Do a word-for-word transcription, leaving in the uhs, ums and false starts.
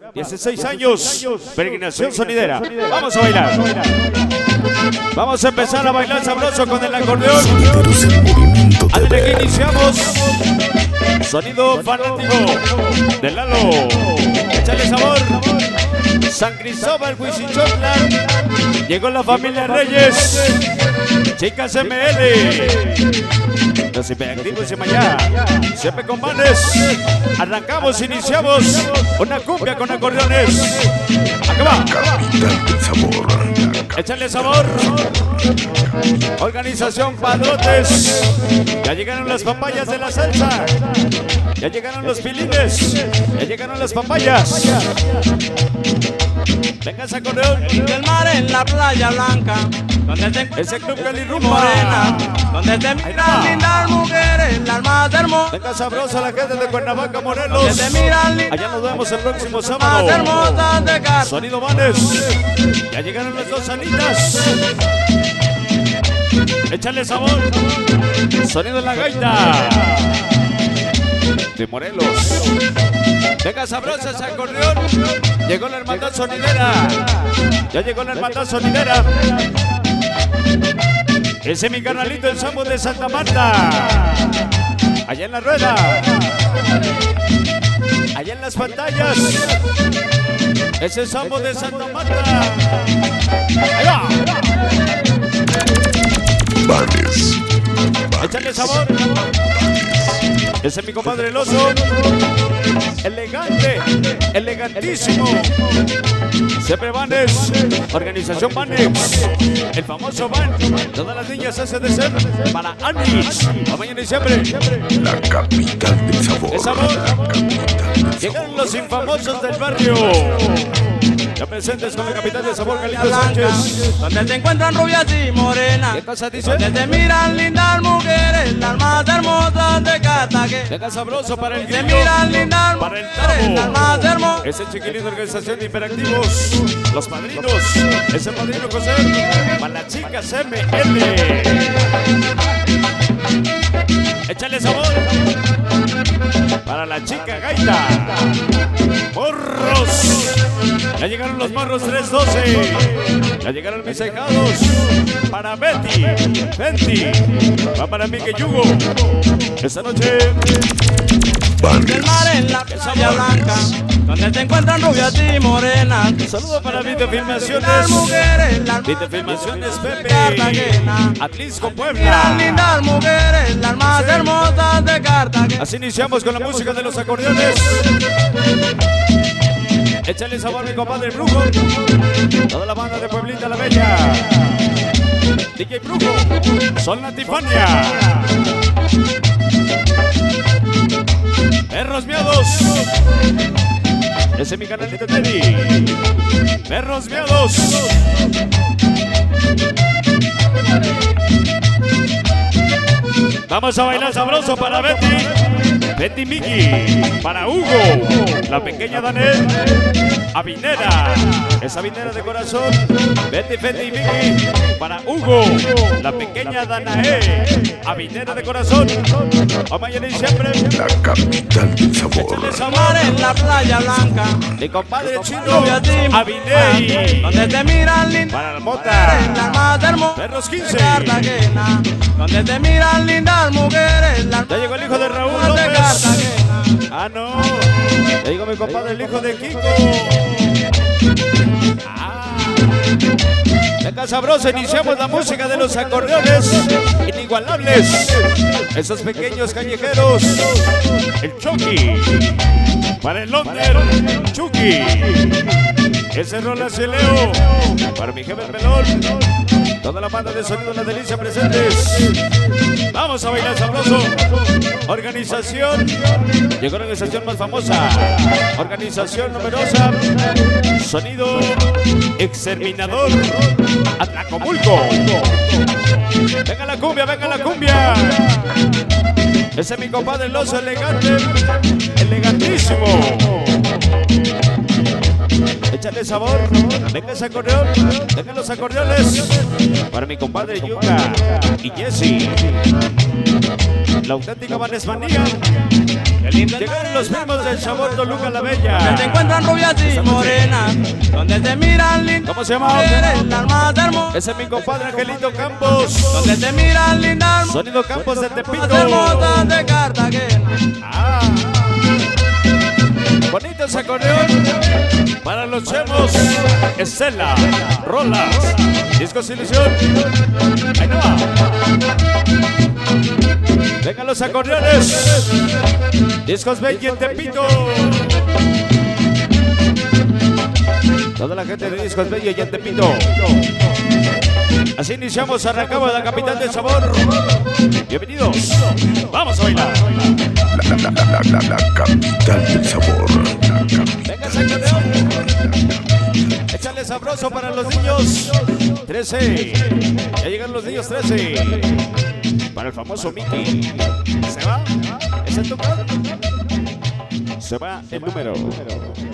dieciséis años, peregrinación sonidera. Vamos a bailar. Vamos a empezar a bailar sabroso con el acordeón. Antes de que iniciamos, sonido fanático de Lalo. Échale sabor. San Cristóbal, Huichichotla. Llegó la familia Reyes. Chicas M L. Los hiperactivos de Mayá. Siempre con manes. Arrancamos, iniciamos una cumbia con acordeones. Acá va. Capital del sabor. Échale sabor. Organización Padrotes. Ya llegaron las papayas de la salsa. Ya llegaron los pilines. Ya llegaron las papayas. Venga ese acordeón. Del mar en la playa blanca, donde te Ese club Cali morena, Rumba. donde te miran lindas mujeres, las más hermosas. Venga sabrosa la gente de Cuernavaca, Donde Morelos. te miran lindas Allá nos vemos el próximo más sábado. hermosas de casa. Sonido Vanes. Ya llegaron las dos anitas. Échale sabor. Sonido en la gaita. De Morelos. Venga sabrosa ese acordeón. Llegó la hermandad sonidera. Ya llegó la hermandad sonidera. Ese es mi carnalito, el Sambo de Santa Marta. Allá en la rueda. Allá en las pantallas. Ese Sambo de Santa Marta. Ahí va. Vanes. Échale sabor. Ese es mi compadre el oso. Elegante, elegantísimo. Siempre Vanes, organización Vanex, el famoso Van. Todas las niñas hacen de ser para Anix. A mañana y siempre. La capital del sabor. ¿Es sabor? La capital del Llegan sabor. los infamosos del barrio. Ya presentes con la capital de sabor, Carlitos Sánchez. Donde te encuentran rubias y morenas. ¿Qué cosa dice? Donde te miran lindas mujeres, las más hermosas de Cartagena. Venga sabroso para el Te grillo, miran lindas para el mujeres, las tabo. más hermosas. Ese chiquilín de organización de hiperactivos. Los padrinos. Ese padrino José. Para las chicas M L. Échale sabor. Para la chica gaita. Morros. Ya llegaron los morros tres doce. Ya llegaron mis ahijados. Para Betty. Fenty. Va para Miguel Yugo. Esta noche. Del mar en la playa blanca, donde te encuentran rubias y morenas. Saludo para Las Videofilmaciones. mujeres, las más Videofilmaciones hermosas de Pepe. Cartagena. Atlisco, Miran Puebla. lindas mujeres, las más hermosas de Cartagena. Así iniciamos con la música de los acordeones. Échale sabor a mi compadre Brujo. Toda la banda de Pueblita la Bella. D J Brujo. Sol Natifania. Perros miados. Ese es mi canalito Teddy. Perros miados. Vamos a bailar sabroso para Betty. Betty Miki. Para Hugo. La pequeña Daniel. Avinera. Esa Avinera de corazón. Betty, Betty Miki. Para Hugo. La pequeña Danae. Avinera de corazón. A mañana y siempre. La capital del sabor. Échale Mar sabor. en la playa blanca, Mi compadre chino. rubias y Avinei. donde te miran lindas Para la mota. mujeres, las más hermosas Perros de quince. Cartagena. Donde te miran lindas mujeres, las Ya llegó el hijo de Raúl más de López. Cartagena. Ah, no. Ya llegó mi compadre, el hijo de Kiko. Ah. Venga sabroso, iniciamos la música de los acordeones inigualables. Esos pequeños callejeros. El Chucky. Para el Londres, Chucky. Ese Rola Leo. Para mi jefe el pelón. Toda la banda de sonido La Delicia presentes. Vamos a bailar sabroso. Organización. Llegó la organización más famosa. Organización numerosa. Sonido Exterminador. Atlacomulco. Venga la cumbia, venga la cumbia. Ese es mi compadre el oso elegante. Elegantísimo. Échale sabor, venga ese acordeón, venga los acordeones. Para mi compadre Yuka y Jesse. La auténtica Vanesmanía. El Llegaron los mismos del sabor Toluca la Bella. Donde te encuentran rubias y morenas, donde te miran linda. ¿Cómo se llama? Eres la más hermosa. Ese es mi compadre Angelito Campos. Donde te miran linda. Sonido Campos de Tepito. Más hermosas de Cartagena. Ah. Bonito ese acordeón. Para los chemos. Estela. Rolas. Discos Ilusión. Ahí no va. Vengan los acordeones. Discos Belli en Tepito. Toda la gente de Discos Belli y en Tepito. Así iniciamos, arrancamos la capital del sabor. Bienvenidos. Vamos a bailar. La, la, la, la, la, la capital del sabor. La Venga, capital del sabor. Échale sabroso para los niños. trece. Ya llegan los niños trece. Para el famoso Mickey. ¿Se va? ¿Es el tocar? Se va el número.